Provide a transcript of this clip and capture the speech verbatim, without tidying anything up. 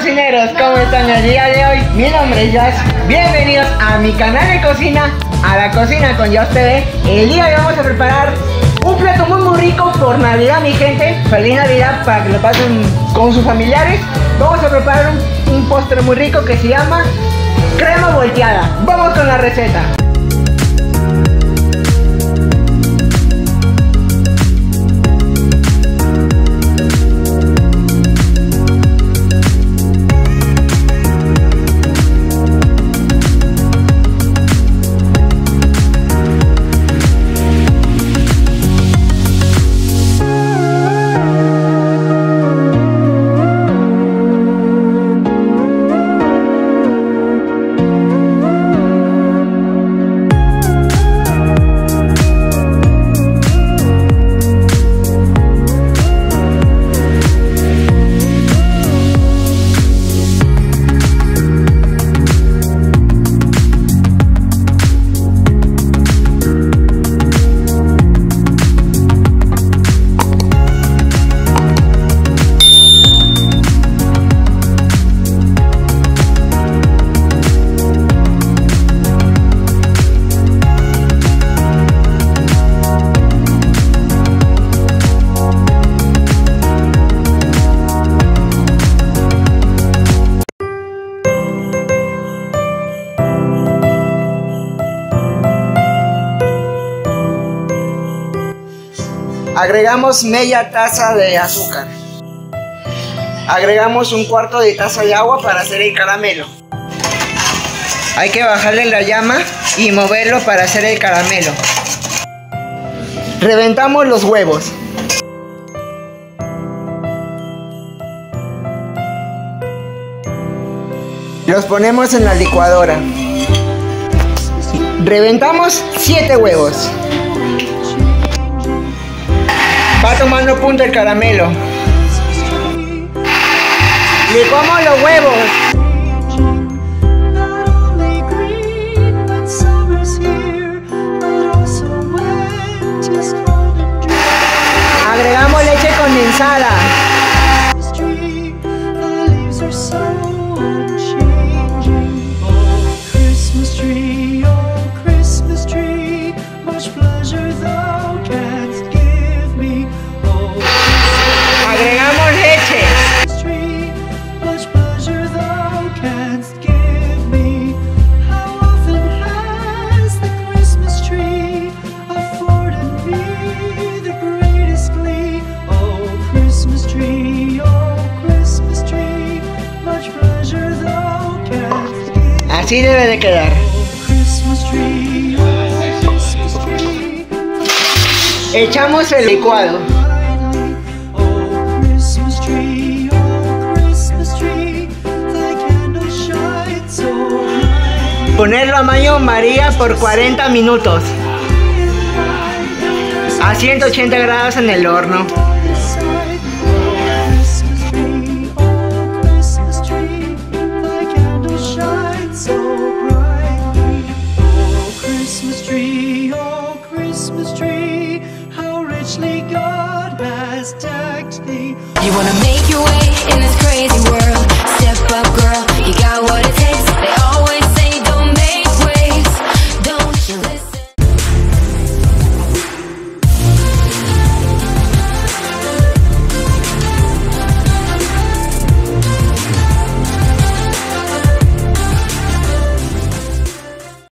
cocineros, ¿cómo están el día de hoy? Mi nombre es Josh, bienvenidos a mi canal de cocina, a la cocina con Josh T V. El día de hoy vamos a preparar un plato muy muy rico por Navidad, mi gente. Feliz Navidad para que lo pasen con sus familiares. Vamos a preparar un, un postre muy rico que se llama crema volteada. Vamos con la receta. Agregamos media taza de azúcar. Agregamos un cuarto de taza de agua para hacer el caramelo. Hay que bajarle la llama y moverlo para hacer el caramelo. Reventamos los huevos. Los ponemos en la licuadora. Reventamos siete huevos. Va tomando punto el caramelo. Licuamos los huevos. Agregamos leche condensada. Agregamos leche. Así debe de quedar. Echamos el licuado. Ponerlo a baño María por cuarenta minutos a ciento ochenta grados en el horno.